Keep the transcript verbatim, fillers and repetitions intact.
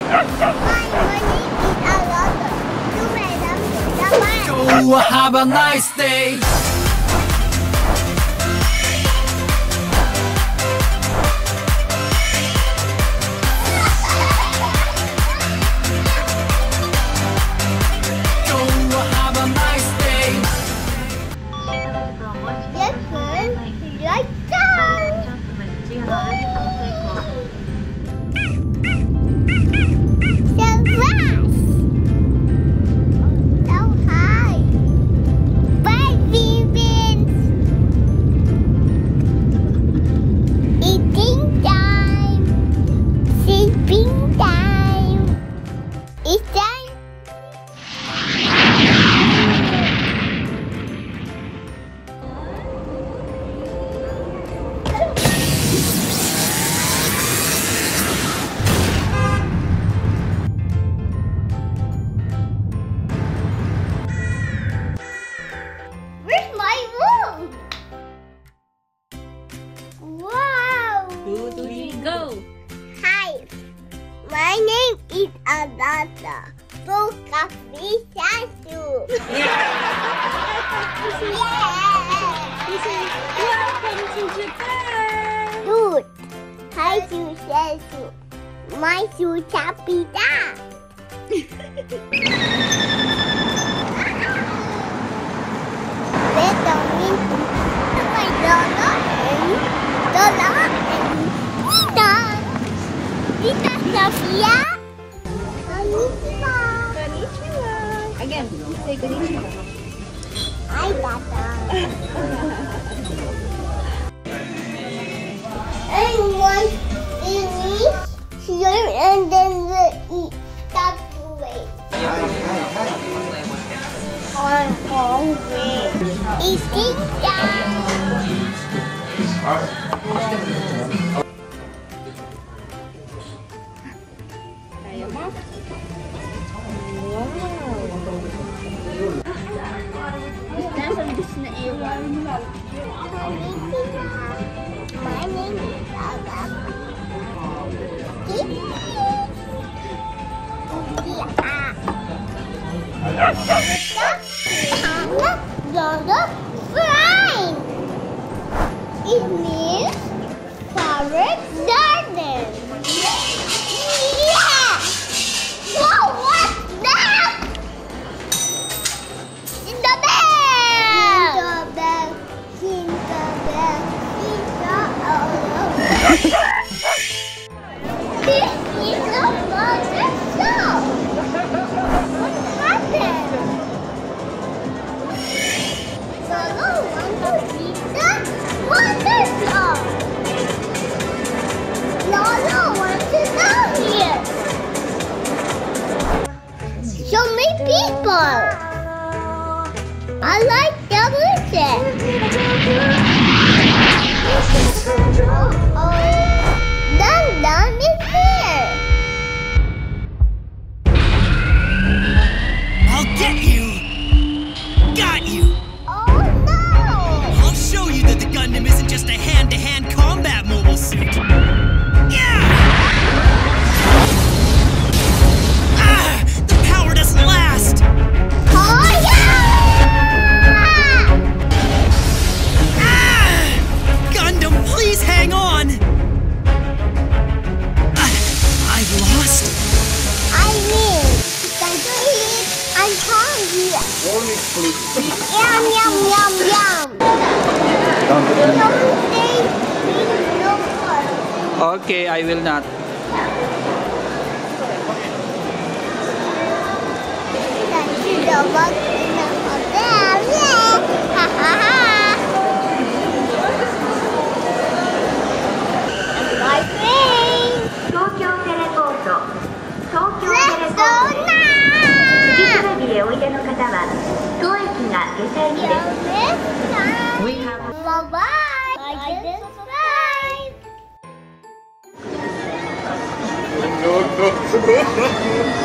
So have a nice day. Go! Hi, my name is Adata. Go coffee tattoo. This is welcome to Japan. Dude, hi to tattoo. My shoe chapita. Let them into my dollar and dollar and Tita. Tita Sofia. Konnichiwa. Konnichiwa. Again, say konnichiwa. Hi, Tata. And one is here and then we eat that way. I'm hungry. Eating that. Kaya mo? Wow! Nasaan gusto na iwan? My name is Agap. Fine. It means forest garden. Yeah. Whoa, what's that? Jingle bell. Jingle bell. Jingle bell. Jingle bell. This is a monster show. What happened? Solo want to eat the monster show. Lolo wants to go here. So many people. I like delicious. Oh, Dum Dum is here. I'll get you! Got you! Oh no! I'll show you that the Gundam isn't just a hand-to-hand combat mobile suit! Yeah! Ah! The power doesn't last! Oh yeah! Ah! Gundam, please hang on! Ah, I've lost? I mean, can you eat? I'm hungry. Yum yum yum yum. Don't say no more. Okay, I will not. Thank you so much in the hotel. Yeah. Ha ha ha. My friend. 東京テレポート東京テレ Let's ポ go ートです。次 now. テレビへおいでの方は当駅が下車駅です。 Let's We have bye bye. I did subscribe. No, no.